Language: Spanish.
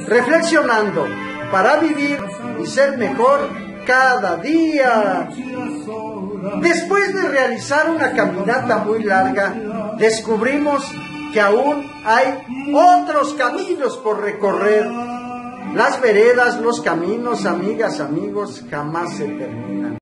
reflexionando para vivir y ser mejor cada día. Después de realizar una caminata muy larga, descubrimos que aún hay otros caminos por recorrer. Las veredas, los caminos, amigas, amigos, jamás se terminan.